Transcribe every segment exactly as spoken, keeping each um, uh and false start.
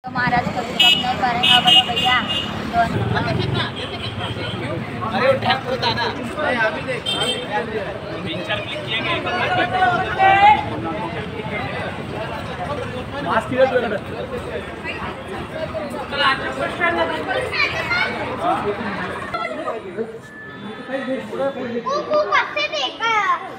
तो महाराज को नहीं करेंगे बोलो भैया अरे उठा होता ना यहाँ भी देख तीन चार क्लिक किए गए मास्क किया तो लगा वो कब से देखा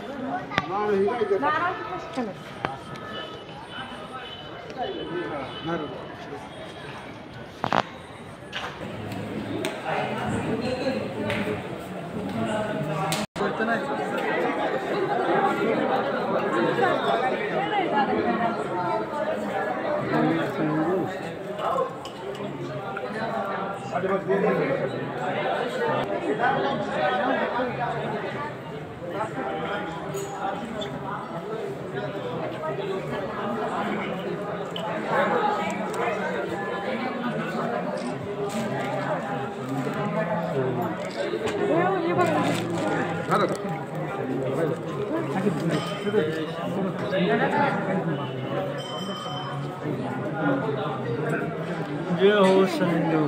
ये हो संजू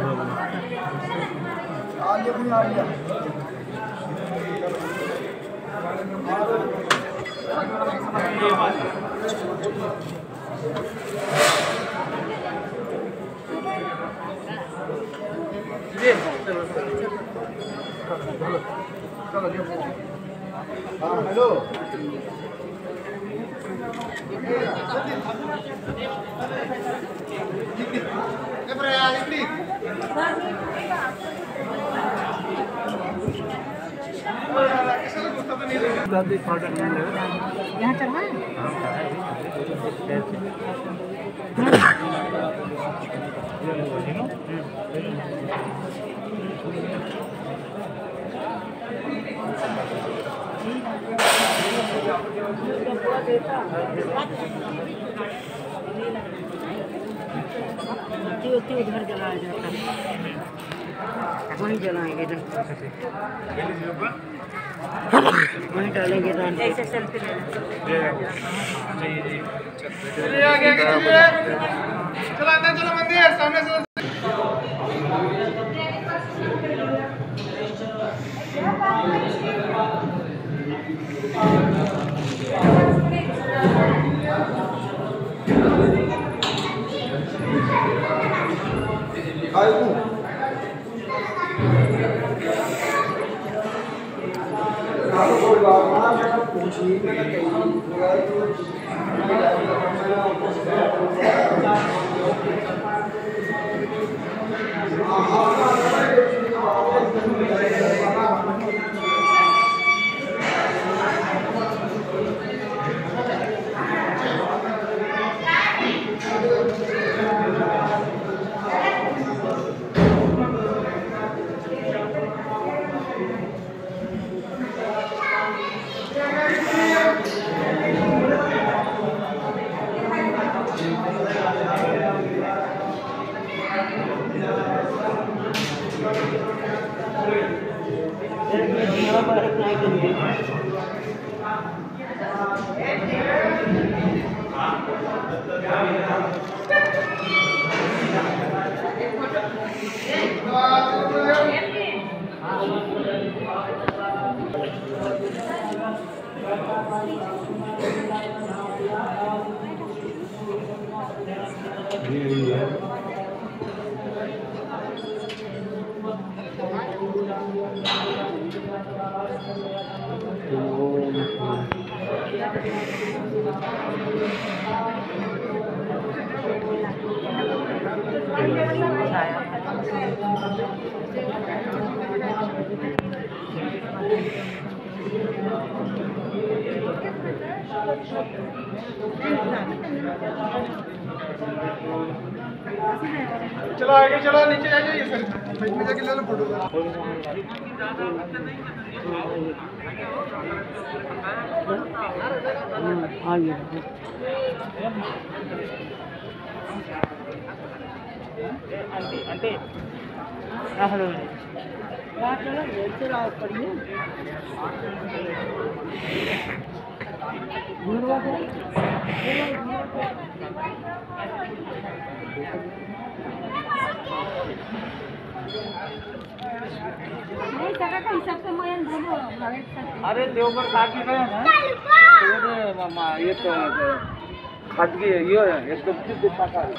हेलो यहाँ चढ़ा उधर जलाया जाता है वहीं जलाएंगे वहीं डालेंगे ऐसे सेल्फी चलो अंदर चलो मंदिर सामने से चलो आगे चलो नीचे आ जाइए सर बीच में जाके ले लो फोटो आइए आंटी आंटी हेलो चलो चलो पढ़िए नहीं सका का हिसाब से मैं बोलो भावे साथ अरे देवघर काकी गए ना ये मामा ये तो खादगी ये एकदम शुद्ध शाकाहारी